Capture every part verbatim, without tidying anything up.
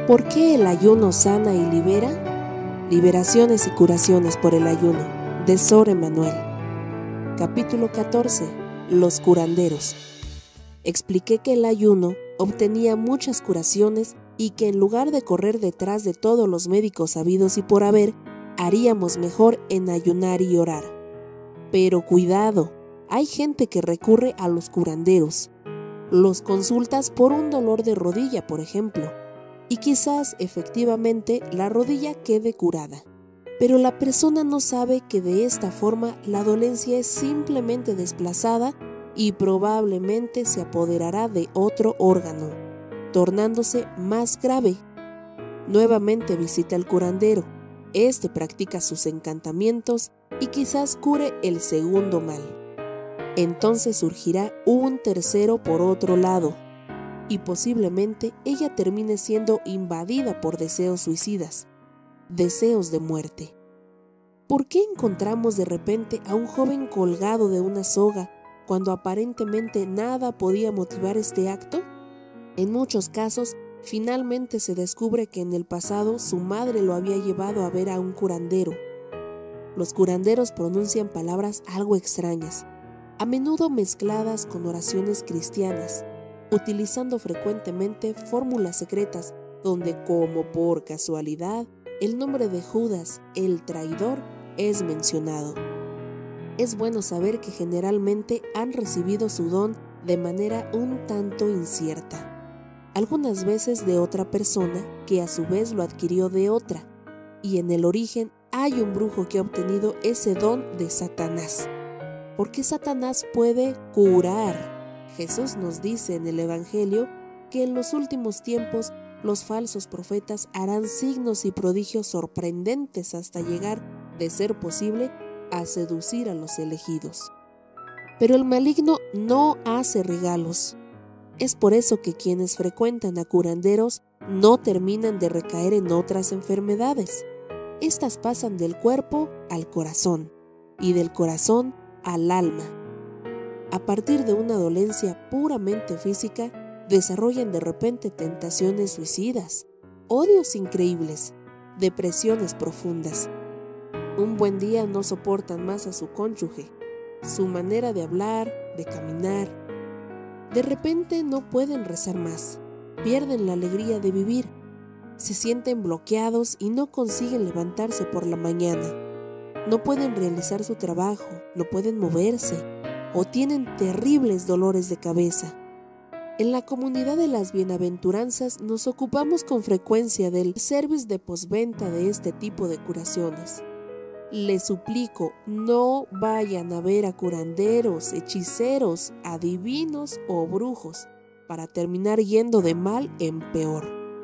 ¿Por qué el ayuno sana y libera? Liberaciones y curaciones por el ayuno, de Sor Emanuel. Capítulo catorce. Los curanderos. Expliqué que el ayuno obtenía muchas curaciones y que en lugar de correr detrás de todos los médicos habidos y por haber, haríamos mejor en ayunar y orar. Pero cuidado, hay gente que recurre a los curanderos. Los consultas por un dolor de rodilla, por ejemplo, y quizás efectivamente la rodilla quede curada. Pero la persona no sabe que de esta forma la dolencia es simplemente desplazada y probablemente se apoderará de otro órgano, tornándose más grave. Nuevamente visita al curandero. Este practica sus encantamientos y quizás cure el segundo mal. Entonces surgirá un tercero por otro lado, y posiblemente ella termine siendo invadida por deseos suicidas, deseos de muerte. ¿Por qué encontramos de repente a un joven colgado de una soga cuando aparentemente nada podía motivar este acto? En muchos casos, finalmente se descubre que en el pasado su madre lo había llevado a ver a un curandero. Los curanderos pronuncian palabras algo extrañas, a menudo mezcladas con oraciones cristianas, utilizando frecuentemente fórmulas secretas donde, como por casualidad, el nombre de Judas, el traidor, es mencionado. Es bueno saber que generalmente han recibido su don de manera un tanto incierta, algunas veces de otra persona que a su vez lo adquirió de otra, y en el origen hay un brujo que ha obtenido ese don de Satanás, porque Satanás puede curar. Jesús nos dice en el Evangelio que en los últimos tiempos los falsos profetas harán signos y prodigios sorprendentes hasta llegar, de ser posible, a seducir a los elegidos. Pero el maligno no hace regalos. Es por eso que quienes frecuentan a curanderos no terminan de recaer en otras enfermedades. Estas pasan del cuerpo al corazón y del corazón al alma. A partir de una dolencia puramente física, desarrollan de repente tentaciones suicidas, odios increíbles, depresiones profundas. Un buen día no soportan más a su cónyuge, su manera de hablar, de caminar. De repente no pueden rezar más, pierden la alegría de vivir, se sienten bloqueados y no consiguen levantarse por la mañana. No pueden realizar su trabajo, no pueden moverse, o tienen terribles dolores de cabeza. En la comunidad de las bienaventuranzas nos ocupamos con frecuencia del service de postventa de este tipo de curaciones. Les suplico, no vayan a ver a curanderos, hechiceros, adivinos o brujos para terminar yendo de mal en peor.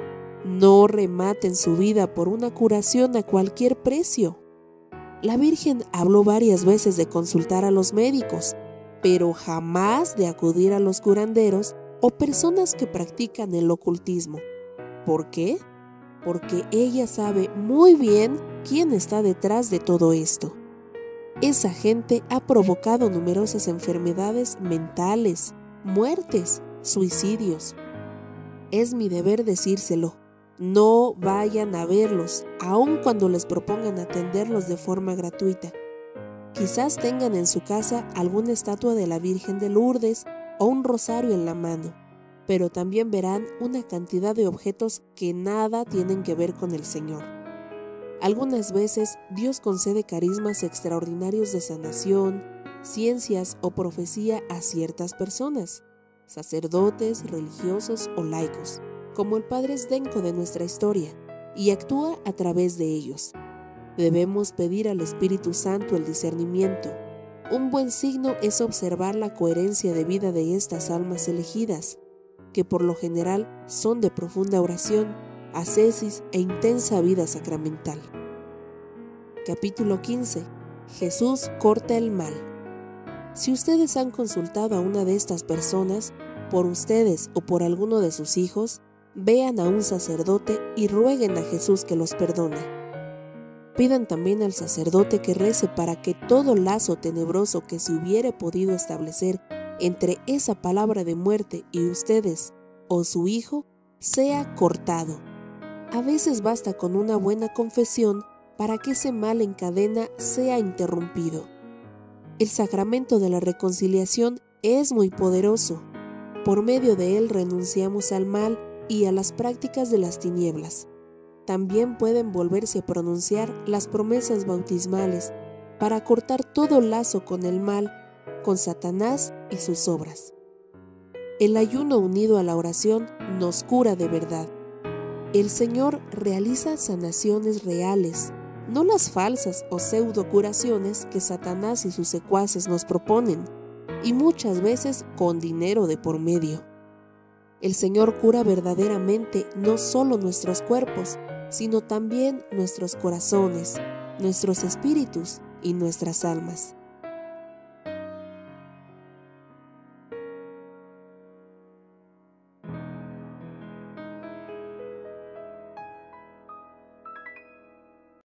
No rematen su vida por una curación a cualquier precio. La Virgen habló varias veces de consultar a los médicos, pero jamás de acudir a los curanderos o personas que practican el ocultismo. ¿Por qué? Porque ella sabe muy bien quién está detrás de todo esto. Esa gente ha provocado numerosas enfermedades mentales, muertes, suicidios. Es mi deber decírselo. No vayan a verlos, aun cuando les propongan atenderlos de forma gratuita. Quizás tengan en su casa alguna estatua de la Virgen de Lourdes o un rosario en la mano, pero también verán una cantidad de objetos que nada tienen que ver con el Señor. Algunas veces Dios concede carismas extraordinarios de sanación, ciencias o profecía a ciertas personas, sacerdotes, religiosos o laicos, como el Padre Zdenko de nuestra historia, y actúa a través de ellos. Debemos pedir al Espíritu Santo el discernimiento. Un buen signo es observar la coherencia de vida de estas almas elegidas, que por lo general son de profunda oración, ascesis e intensa vida sacramental. Capítulo quince. Jesús corta el mal. Si ustedes han consultado a una de estas personas, por ustedes o por alguno de sus hijos, vean a un sacerdote y rueguen a Jesús que los perdone. Pidan también al sacerdote que rece para que todo lazo tenebroso que se hubiere podido establecer entre esa palabra de muerte y ustedes o su hijo sea cortado. A veces basta con una buena confesión para que ese mal en cadena sea interrumpido. El sacramento de la reconciliación es muy poderoso. Por medio de él renunciamos al mal y a las prácticas de las tinieblas. También pueden volverse a pronunciar las promesas bautismales para cortar todo lazo con el mal, con Satanás y sus obras. El ayuno unido a la oración nos cura de verdad. El Señor realiza sanaciones reales, no las falsas o pseudo curaciones que Satanás y sus secuaces nos proponen, y muchas veces con dinero de por medio. El Señor cura verdaderamente no solo nuestros cuerpos, sino también nuestros corazones, nuestros espíritus y nuestras almas.